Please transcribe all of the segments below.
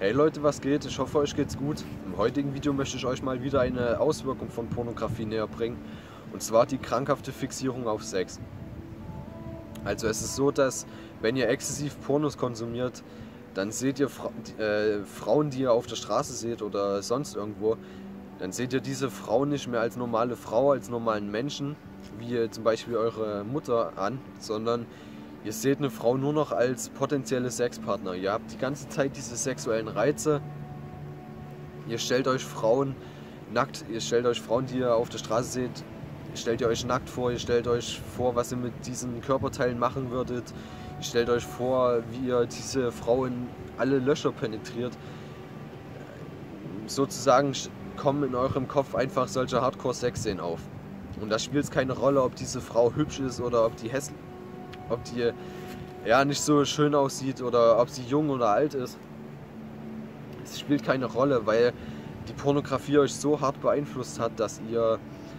Hey Leute, was geht? Ich hoffe, euch geht's gut. Im heutigen Video möchte ich euch mal wieder eine Auswirkung von Pornografie näher bringen. Und zwar die krankhafte Fixierung auf Sex. Also es ist so, dass wenn ihr exzessiv Pornos konsumiert, dann seht ihr Frauen, die ihr auf der Straße seht oder sonst irgendwo, dann seht ihr diese Frau nicht mehr als normale Frau, als normalen Menschen, wie zum Beispiel eure Mutter an, sondern ihr seht eine Frau nur noch als potenzielle Sexpartner. Ihr habt die ganze Zeit diese sexuellen Reize. Ihr stellt euch Frauen nackt, die ihr auf der Straße seht, stellt ihr euch nackt vor, ihr stellt euch vor, was ihr mit diesen Körperteilen machen würdet. Ihr stellt euch vor, wie ihr diese Frau in alle Löcher penetriert. Sozusagen kommen in eurem Kopf einfach solche Hardcore-Sex-Szenen auf. Und da spielt es keine Rolle, ob diese Frau hübsch ist oder ob die hässlich, ob die ja nicht so schön aussieht oder ob sie jung oder alt ist. Es spielt keine Rolle, weil die Pornografie euch so hart beeinflusst hat, dass ihr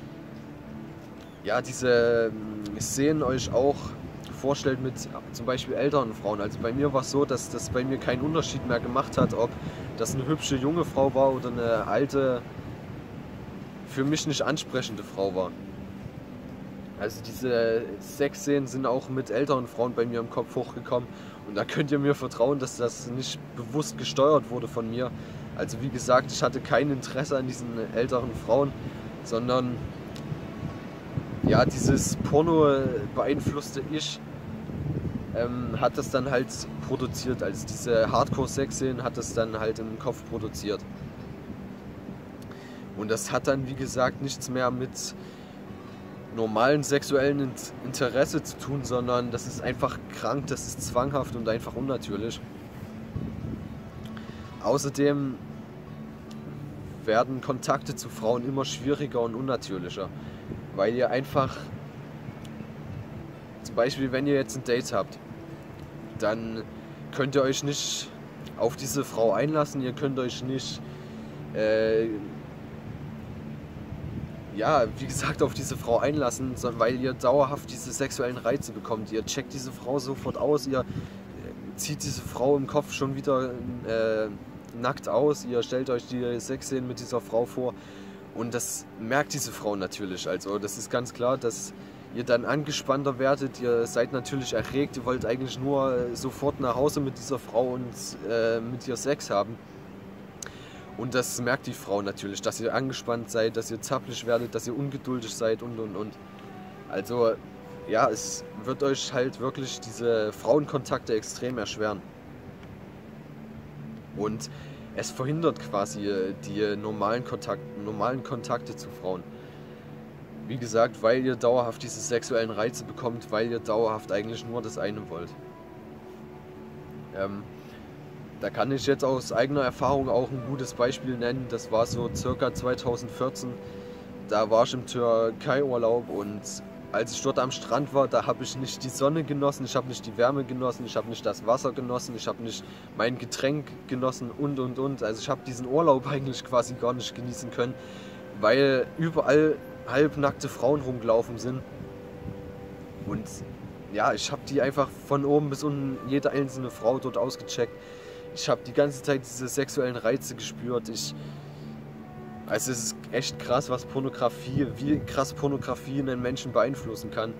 ja diese Szenen euch auch vorstellt mit zum Beispiel älteren Frauen. Also bei mir war es so, dass das bei mir keinen Unterschied mehr gemacht hat, ob das eine hübsche junge Frau war oder eine alte, für mich nicht ansprechende Frau war. Also diese Sexszenen sind auch mit älteren Frauen bei mir im Kopf hochgekommen und da könnt ihr mir vertrauen, dass das nicht bewusst gesteuert wurde von mir. Also wie gesagt, ich hatte kein Interesse an diesen älteren Frauen, sondern ja, dieses Porno beeinflusste Ich hat das dann halt produziert. Also diese Hardcore-Sex-Szenen hat das dann halt im Kopf produziert. Und das hat dann wie gesagt nichts mehr mit normalen sexuellen Interesse zu tun, sondern das ist einfach krank, das ist zwanghaft und einfach unnatürlich. Außerdem werden Kontakte zu Frauen immer schwieriger und unnatürlicher, weil ihr einfach, zum Beispiel wenn ihr jetzt ein Date habt, dann könnt ihr euch nicht auf diese Frau einlassen, ihr könnt euch nicht ja, wie gesagt, auf diese Frau einlassen, weil ihr dauerhaft diese sexuellen Reize bekommt. Ihr checkt diese Frau sofort aus, ihr zieht diese Frau im Kopf schon wieder nackt aus, ihr stellt euch die Sexszenen mit dieser Frau vor und das merkt diese Frau natürlich. Also das ist ganz klar, dass ihr dann angespannter werdet, ihr seid natürlich erregt, ihr wollt eigentlich nur sofort nach Hause mit dieser Frau und mit ihr Sex haben. Und das merkt die Frau natürlich, dass ihr angespannt seid, dass ihr zappelig werdet, dass ihr ungeduldig seid und. Also ja, es wird euch halt wirklich diese Frauenkontakte extrem erschweren. Und es verhindert quasi die normalen Kontakte zu Frauen. Wie gesagt, weil ihr dauerhaft diese sexuellen Reize bekommt, weil ihr dauerhaft eigentlich nur das eine wollt. Da kann ich jetzt aus eigener Erfahrung auch ein gutes Beispiel nennen. Das war so circa 2014. Da war ich im Türkei-Urlaub und als ich dort am Strand war, da habe ich nicht die Sonne genossen, ich habe nicht die Wärme genossen, ich habe nicht das Wasser genossen, ich habe nicht mein Getränk genossen und. Also ich habe diesen Urlaub eigentlich quasi gar nicht genießen können, weil überall halbnackte Frauen rumgelaufen sind. Und ja, ich habe die einfach von oben bis unten, jede einzelne Frau dort ausgecheckt. Ich habe die ganze Zeit diese sexuellen Reize gespürt. Also es ist echt krass, wie krass Pornografie einen Menschen beeinflussen kann.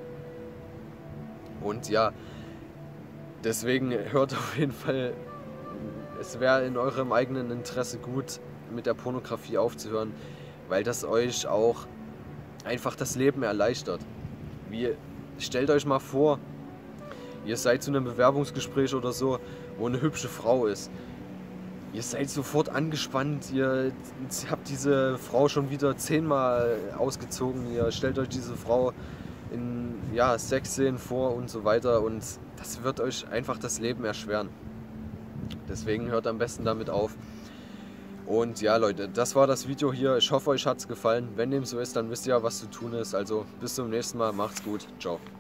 Und ja, deswegen hört auf jeden Fall, es wäre in eurem eigenen Interesse gut, mit der Pornografie aufzuhören, weil das euch auch einfach das Leben erleichtert. Stellt euch mal vor, ihr seid zu einem Bewerbungsgespräch oder so, wo eine hübsche Frau ist. Ihr seid sofort angespannt, ihr habt diese Frau schon wieder 10-mal ausgezogen, ihr stellt euch diese Frau in Sexszenen vor und so weiter und das wird euch einfach das Leben erschweren. Deswegen hört am besten damit auf. Und ja Leute, das war das Video hier. Ich hoffe, euch hat es gefallen. Wenn dem so ist, dann wisst ihr ja, was zu tun ist. Also bis zum nächsten Mal, macht's gut. Ciao.